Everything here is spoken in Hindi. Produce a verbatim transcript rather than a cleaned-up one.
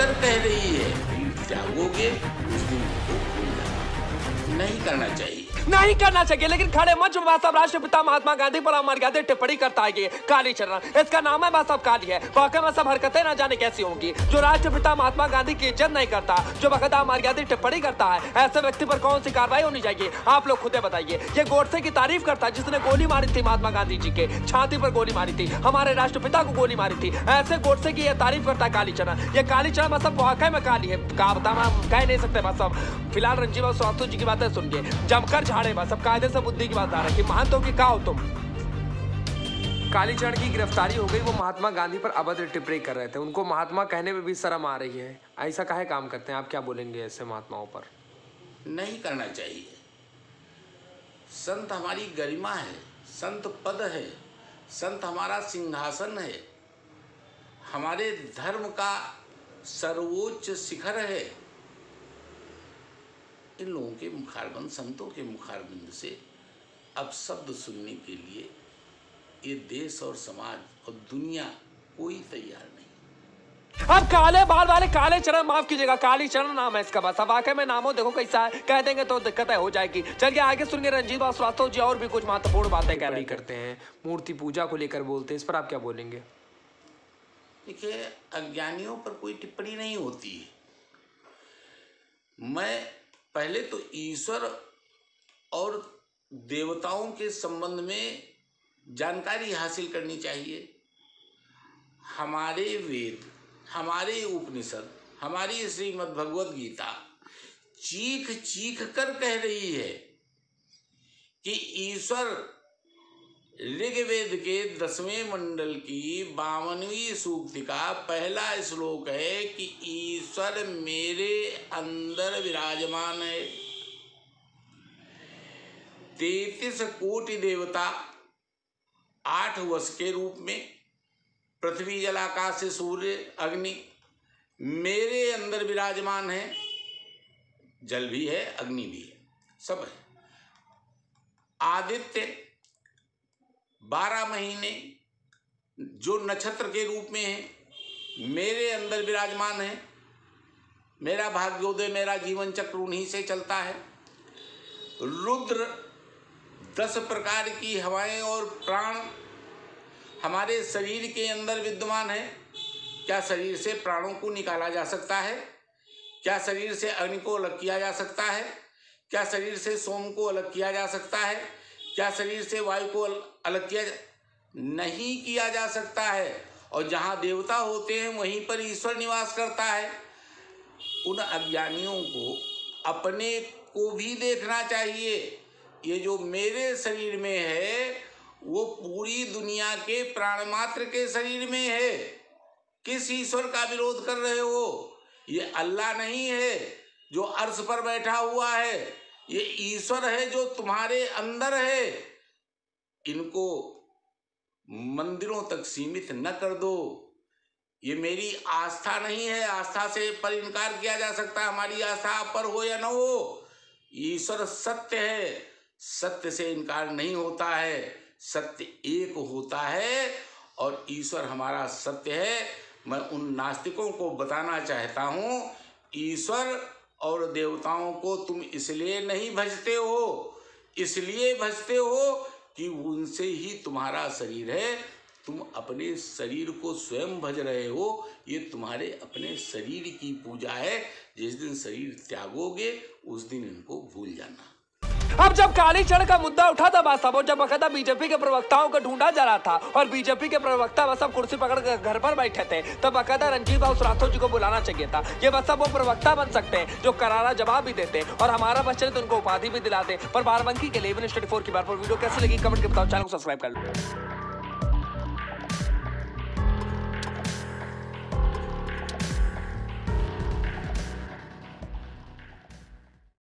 कर कह रही है, त्यागोगे उस दिन को भूल जाना। नहीं करना चाहिए, नहीं करना चाहिए, लेकिन खड़े मंच में साहब राष्ट्रपिता महात्मा गांधी पर अमर्यादित टिप्पणी करता है ये कालीचरण। इसका नाम है साहब काली है। वाकई में सब हरकतें ना जाने कैसी होंगी। जो राष्ट्रपिता महात्मा गांधी की इज्जत नहीं करता, जो बकायदा अमर्यादित टिप्पणी करता है, ऐसे व्यक्ति पर कौन सी कार्रवाई होनी चाहिए? आप लोग खुदे बताइए। ये गोडसे की तारीफ करता है जिसने गोली मारी थी महात्मा गांधी जी के छाती पर, गोली मारी थी, हमारे राष्ट्रपिता को गोली मारी थी। ऐसे गोडसे की यह तारीफ करता है कालीचरण। ये कालीचरण मतलब वाकई में काली है। कहा बता हम कह नहीं सकते। बस अब फिलहाल रणजीत श्रीवास्तव जी की बातें सुनिए, जमकर झाड़े बस। अब कायदे से बुद्धि की बात आ रही है कि मानते हो कि क्या हो तुम। कालीचरण की गिरफ्तारी हो गई। वो महात्मा गांधी पर अभद्र टिप्पणी कर रहे थे। उनको महात्मा कहने में भी शर्म आ रही है। ऐसा काहे काम करते हैं? आप क्या बोलेंगे ऐसे महात्माओं पर? नहीं करना चाहिए। संत हमारी गरिमा है, संत पद है, संत हमारा सिंहासन है, हमारे धर्म का सर्वोच्च शिखर है। इन लोगों के मुखारबंद, संतों के मुखारबंद से अब शब्द सुनने के लिए ये देश और समाज और दुनिया कोई तैयार नहीं। अब काले बाल वाले काले चरण, माफ कीजिएगा, काली चरण नाम है इसका। बस अब वाकई में नाम हो, देखो कैसा है, कह देंगे तो दिक्कतें हो जाएगी। चलिए आगे सुनिए रणजीत श्रीवास्तव जी और भी कुछ महत्वपूर्ण बातें कह रही करते हैं, मूर्ति पूजा को लेकर बोलते हैं। इस पर आप क्या बोलेंगे? देखिए, अज्ञानियों पर कोई टिप्पणी नहीं होती है। मैं पहले तो ईश्वर और देवताओं के संबंध में जानकारी हासिल करनी चाहिए। हमारे वेद, हमारे उपनिषद, हमारी श्रीमद् भगवद गीता चीख चीख कर कह रही है कि ईश्वर ऋग्वेद के दसवें मंडल की बावनवीं सूक्ति का पहला श्लोक है कि ईश्वर मेरे अंदर विराजमान है। तैतीस कोटि देवता आठ वश के रूप में, पृथ्वी जल आकाश सूर्य अग्नि मेरे अंदर विराजमान है। जल भी है, अग्नि भी है, सब है। आदित्य बारह महीने जो नक्षत्र के रूप में है मेरे अंदर विराजमान है। मेरा भाग्योदय, मेरा जीवन चक्र उन्हीं से चलता है। रुद्र दस प्रकार की हवाएं और प्राण हमारे शरीर के अंदर विद्यमान है। क्या शरीर से प्राणों को निकाला जा सकता है? क्या शरीर से अग्नि को अलग किया जा सकता है? क्या शरीर से सोम को अलग किया जा सकता है? क्या शरीर से वायु को अलग किया जा... नहीं किया जा सकता है। और जहाँ देवता होते हैं वहीं पर ईश्वर निवास करता है। उन अज्ञानियों को अपने को भी देखना चाहिए। ये जो मेरे शरीर में है वो पूरी दुनिया के प्राणमात्र के शरीर में है। किस ईश्वर का विरोध कर रहे हो? ये अल्लाह नहीं है जो अर्श पर बैठा हुआ है, ये ईश्वर है जो तुम्हारे अंदर है। इनको मंदिरों तक सीमित न कर दो। ये मेरी आस्था नहीं है, आस्था से पर इनकार किया जा सकता है। हमारी आस्था पर हो या न हो, ईश्वर सत्य है, सत्य से इनकार नहीं होता है। सत्य एक होता है और ईश्वर हमारा सत्य है। मैं उन नास्तिकों को बताना चाहता हूँ, ईश्वर और देवताओं को तुम इसलिए नहीं भजते हो, इसलिए भजते हो कि उनसे ही तुम्हारा शरीर है। तुम अपने शरीर को स्वयं भज रहे हो। ये तुम्हारे अपने शरीर की पूजा है। जिस दिन शरीर त्यागोगे उस दिन इनको भूल जाना। अब जब कालीचरण का मुद्दा उठा था बस अब, जब बकायदा बीजेपी के प्रवक्ताओं को ढूंढा जा रहा था और बीजेपी के प्रवक्ता बस अब कुर्सी पकड़ कर घर पर बैठे थे, तब बकायदा रणजीत श्रीवास्तव जी को बुलाना चाहिए था। ये बस अब वो प्रवक्ता बन सकते हैं जो करारा जवाब भी देते हैं और हमारा बस चले तो उनको उपाधि भी दिलाते। पर बाराबंकी के लिए की बार पर वीडियो कैसी लगी कमेंट के बताओ, चैनल को सब्सक्राइब कर लो।